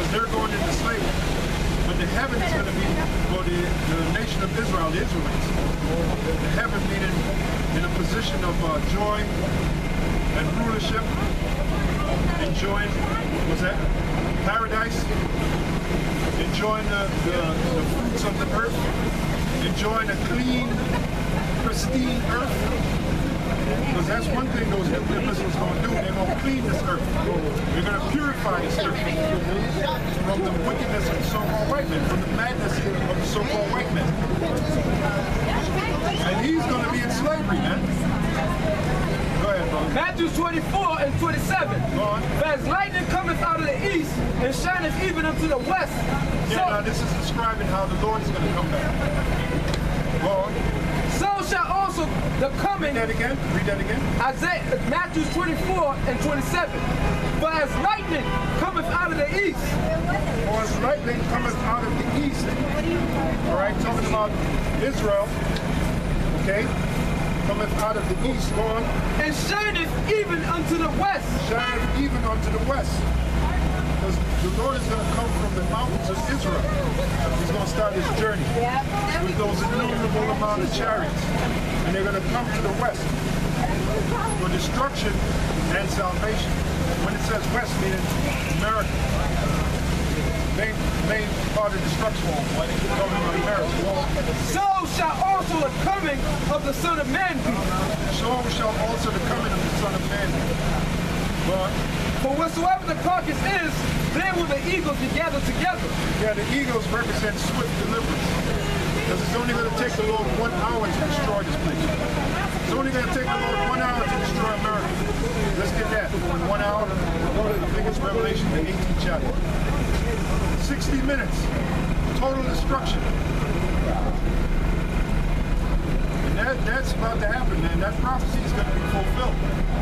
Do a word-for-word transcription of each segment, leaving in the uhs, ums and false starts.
because they're going into slavery. But the heaven is going to be for the, the nation of Israel, the Israelites. The heaven meaning in a position of uh, joy and rulership, enjoying, what's that? Paradise, enjoying the, the, the fruits of the earth, enjoying a clean, pristine earth. Because that's one thing those nuclear missiles going to do. They're going to clean this earth. They're going to purify this earth from the wickedness of the so-called white men, from the madness of the so-called white men. And he's going to be in slavery, man. Go ahead, brother. Matthew twenty-four and twenty-seven. Go on. For as lightning cometh out of the east and shineth even unto the west. Yeah, so, now this is describing how the Lord is going to come back. Go on. So shall also the coming. Read that again. Read that again. Isaiah, Matthew twenty-four and twenty-seven. For as lightning cometh out of the east. For as lightning cometh out of the east. All right, talking about Israel. Okay. Cometh out of the east. Go on. And shineth even unto the west. Shineth even unto the west. Because the Lord is going to come from the mountains of Israel. He's going to start his journey with those innumerable amount of chariots. And they're going to come to the west for destruction and salvation. When it says west, meaning America. Main, main part of destruction coming from America. So shall also the coming of the Son of Man be. So shall also the coming of the Son of Man be. But For whatsoever the carcass is, there will the eagles be gathered together. yeah, the eagles represent swift deliverance. Because it's only going to take the Lord one hour to destroy this place. It's only going to take the Lord one hour to destroy America. Let's get that. In one hour, I think it's Revelation, the eighteenth chapter. sixty minutes. Total destruction. And that, that's about to happen, man. That prophecy is going to be fulfilled.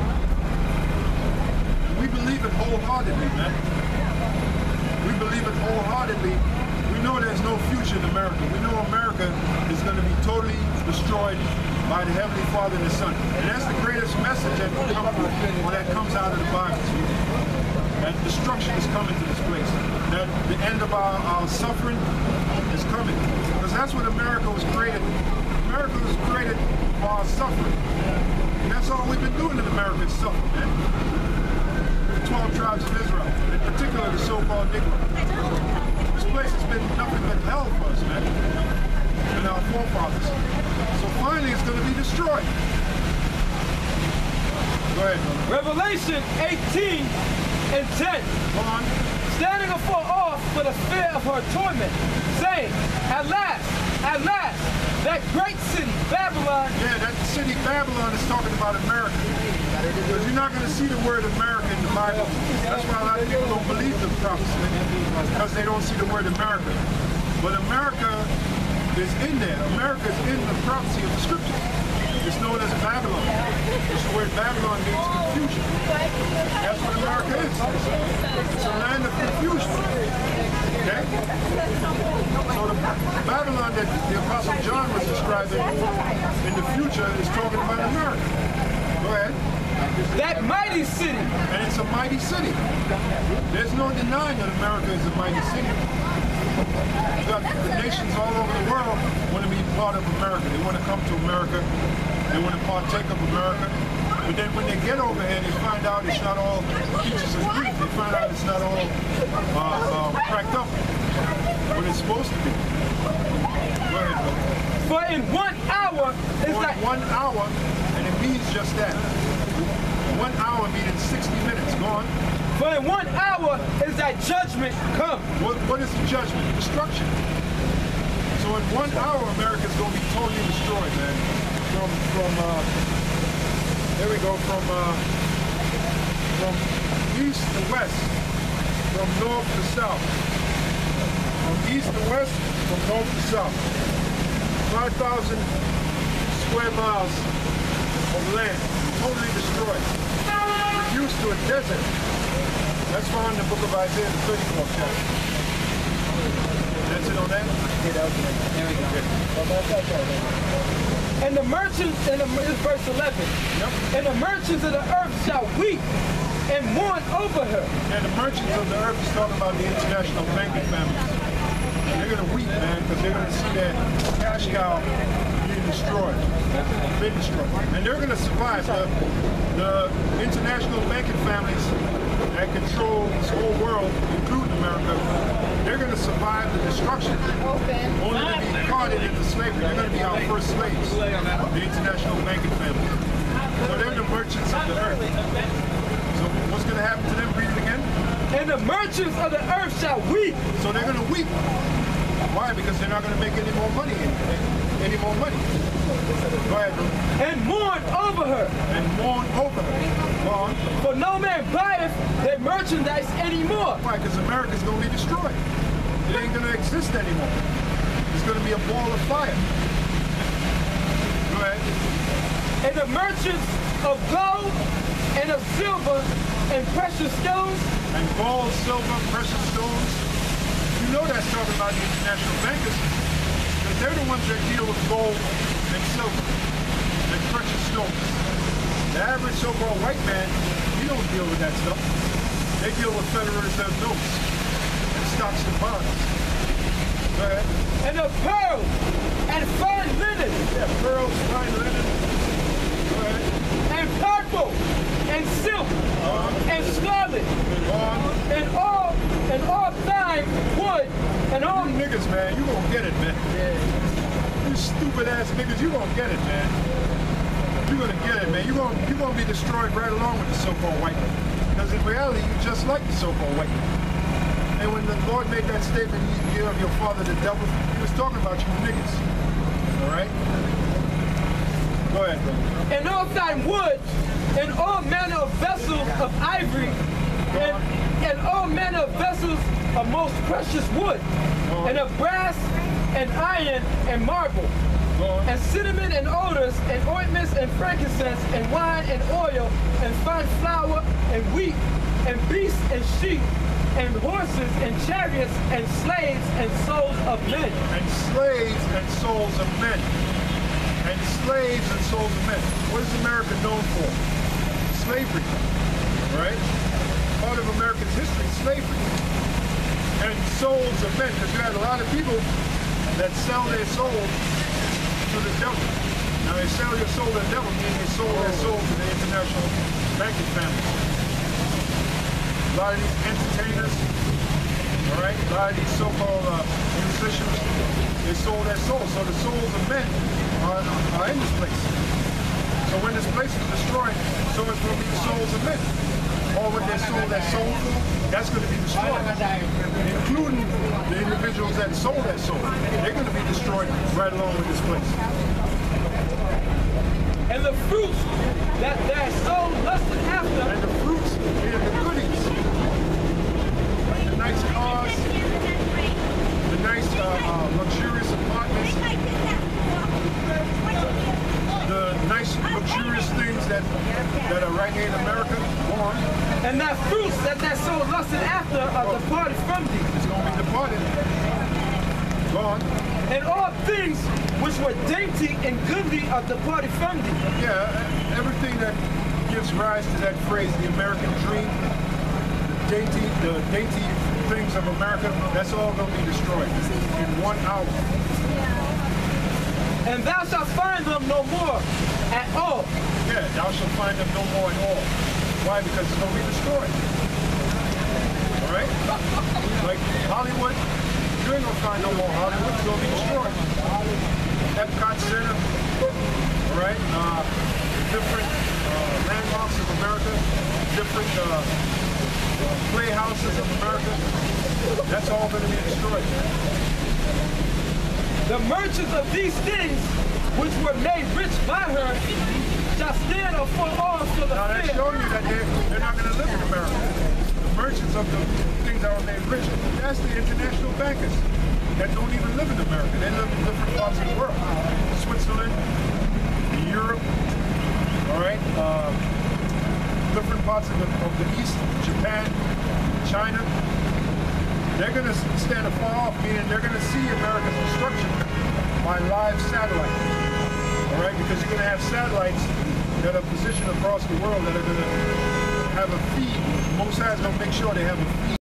We believe it wholeheartedly, man. We believe it wholeheartedly. We know there's no future in America. We know America is going to be totally destroyed by the Heavenly Father and the Son. And that's the greatest message that will come when that comes out of the Bible. That destruction is coming to this place. That the end of our, our suffering is coming. Because that's what America was created. America was created for our suffering. And that's all we've been doing in America is suffering, man. The twelve tribes of Israel, in particular the so-called Negro. This place has been nothing but hell for us, man. And our forefathers. So finally it's going to be destroyed. Go ahead, brother. Revelation eighteen and ten. Go on. Standing afar off for the fear of her torment, saying, At last, at last, that great city, Babylon. Yeah, that city Babylon is talking about America. Because you're not going to see the word America in the Bible. That's why a lot of people don't believe the prophecy. Because they don't see the word America. But America is in there. America is in the prophecy of the scriptures. It's known as Babylon. It's the word Babylon means confusion. That's what America is. It's a land of confusion. Okay? So the Babylon that the Apostle John was describing in the future is talking about America. Go ahead. That mighty city. And it's a mighty city. There's no denying that America is a mighty city. You got the nations all over the world want to be part of America. They want to come to America. They want to partake of America. But then when they get over here, they find out it's not all peaches and cream. They find out it's not all uh, uh, cracked up when it's supposed to be. Go ahead, brother. For in one hour is For that one hour, and it means just that. One hour meaning sixty minutes. Go on. For in one hour is that judgment come. What, what is the judgment? Destruction. So in one hour, America's going to be totally destroyed, man. From, from, uh, there we go, from, uh, from east to west, from north to south. From east to west, from north to south. five thousand square miles of land, totally destroyed. Reduced to a desert. That's found in the book of Isaiah, the thirty-fourth chapter. That's it on that? Yeah, that was it. There we go. And the merchants, and the, it's verse eleven. Yep. And the merchants of the earth shall weep and mourn over her. And the merchants of the earth is talking about the international banking families. And they're going to weep, man, because they're going to see that cash cow being destroyed, been destroyed. And they're going to survive. The, the international banking families that control this whole world, including America, they're going to survive the destruction. Only to be carted into slavery. They're going to be our first slaves, the international banking families. So they're the merchants of the earth. So what's going to happen to them? Read it again. And the merchants of the earth shall weep. So they're going to weep. Why? Because they're not going to make any more money. Any more money. Go ahead, bro. And mourn over her. And mourn over her. Go on. For no man buyeth their merchandise anymore. Why? Because America's going to be destroyed. It ain't going to exist anymore. It's going to be a ball of fire. Go ahead. And the merchants of gold and of silver and precious stones. And gold, silver, precious stones. You know that's talking about the international bankers. Because they're the ones that deal with gold and silver and precious stones. The average so-called white man, he don't deal with that stuff. They deal with Federal Reserve notes and stocks and bonds. Go ahead. And of pearls and fine linen. Yeah, pearls, fine linen. Go ahead. And purple and silk Uh, and scarlet on. and all and all fine wood and all. You niggas, man, you gonna get it, man. You stupid ass niggas, you gonna get it, man. You gonna get it, man. You gonna you gonna be destroyed right along with the so-called white man. Because in reality, you just like the so-called white man. And when the Lord made that statement, you of your father the devil, he was talking about you niggas. All right. Go ahead, brother. And all fine wood, and all manner of vessels of ivory, and, and all manner of vessels of most precious wood, and of brass, and iron, and marble, and cinnamon, and odors, and ointments, and frankincense, and wine, and oil, and fine flour, and wheat, and beasts, and sheep, and horses, and chariots, and slaves, and souls of men. And slaves and souls of men. And slaves and souls of men. What is America known for? Slavery, right? Part of America's history is slavery. And souls of men, because you had a lot of people that sell their soul to the devil. Now they sell your soul to the devil, meaning they sold their soul to the international banking family. A lot of these entertainers, all right, a lot of these so-called uh, musicians, they sold their souls. So the souls of men are, are in this place. So when this place is destroyed, so it's going to be the souls of men. All what they sold their soul for, that's going to be destroyed. Including the individuals that sold their soul. They're going to be destroyed right along with this place. And the fruits that their soul lusted after. And the fruits, and the goodies. Like the nice cars, the nice uh, uh, luxurious apartments, the nice luxurious things that that are right here in America. Go on. And that fruits that their soul lusted after are departed from thee. It's going to be departed. Go on. And all things which were dainty and goodly are departed from thee. Yeah, everything that gives rise to that phrase, the American dream, the dainty, the dainty things of America, that's all going to be destroyed in one hour. And thou shalt find them no more at all. Yeah, thou shalt find them no more at all. Why? Because it's going to be destroyed. All right? Like Hollywood, you ain't going to find no more Hollywood. It's going to be destroyed. Epcot Center, all right? Uh, different uh, landmarks of America, different uh, playhouses of America. That's all going to be destroyed. The merchants of these things which were made rich by her shall stand afore all for the Now that's fear. showing you that they're, they're not going to live in America. The merchants of the things that were made rich, that's the international bankers that don't even live in America. They live in different parts of the world. Switzerland, Europe, all right, uh, different parts of the, of the East, Japan, China. They're going to stand afar off, meaning they're going to see America's destruction by live satellite. All right, because you're going to have satellites that are positioned across the world that are going to have a feed. Most High's gonna make sure they have a feed.